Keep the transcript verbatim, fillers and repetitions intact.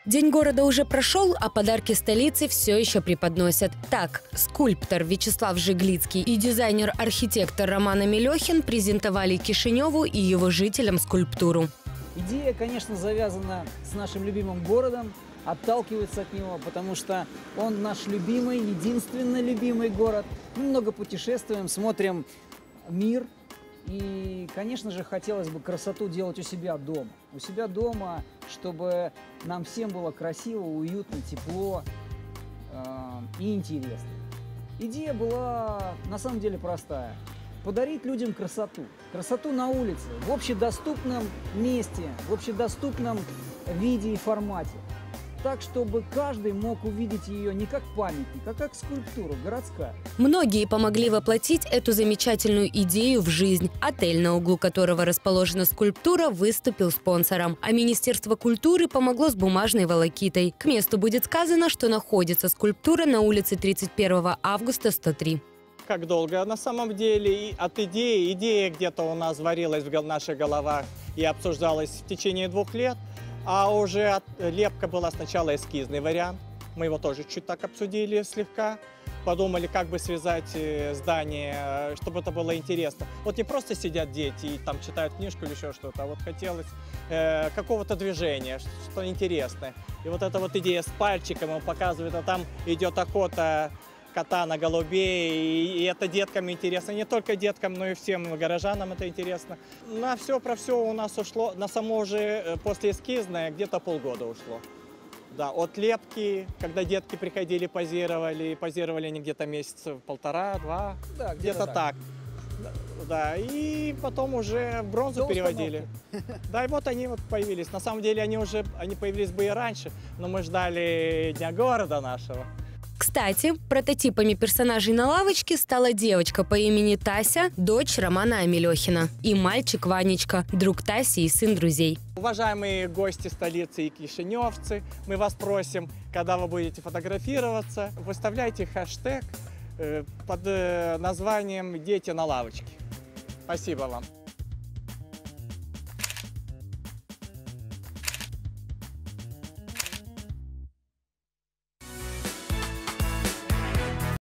День города уже прошел, а подарки столицы все еще преподносят. Так, скульптор Вячеслав Жиглицкий и дизайнер-архитектор Роман Мелехин презентовали Кишиневу и его жителям скульптуру. Идея, конечно, завязана с нашим любимым городом, отталкивается от него, потому что он наш любимый, единственный любимый город. Мы много путешествуем, смотрим мир. И, конечно же, хотелось бы красоту делать у себя дома. У себя дома, чтобы нам всем было красиво, уютно, тепло э, и интересно. Идея была на самом деле простая. Подарить людям красоту. Красоту на улице, в общедоступном месте, в общедоступном виде и формате. Так, чтобы каждый мог увидеть ее не как памятник, а как скульптуру, городская. Многие помогли воплотить эту замечательную идею в жизнь. Отель, на углу которого расположена скульптура, выступил спонсором. А Министерство культуры помогло с бумажной волокитой. К месту будет сказано, что находится скульптура на улице тридцать первого августа, сто три. Как долго? На самом деле и от идеи, идея где-то у нас варилась в наших головах и обсуждалась в течение двух лет. А уже от, лепка была сначала эскизный вариант. Мы его тоже чуть так обсудили слегка. Подумали, как бы связать здание, чтобы это было интересно. Вот не просто сидят дети и там читают книжку или еще что-то, а вот хотелось э, какого-то движения, что интересное. И вот эта вот идея с пальчиком, он показывает, а там идет охота кота на голубей, и это деткам интересно, не только деткам, но и всем горожанам это интересно. На все про все у нас ушло, на само же после эскизное где-то полгода ушло. Да, от лепки, когда детки приходили, позировали, позировали они где-то месяца полтора-два, да, где-то где так. так. Да, и потом уже бронзу До переводили. Да, и вот они вот появились. На самом деле они уже они появились бы и раньше, но мы ждали Дня города нашего. Кстати, прототипами персонажей на лавочке стала девочка по имени Тася, дочь Романа Мелехина, и мальчик Ванечка, друг Таси и сын друзей. Уважаемые гости столицы и кишиневцы, мы вас просим, когда вы будете фотографироваться, выставляйте хэштег под названием «Дети на лавочке». Спасибо вам.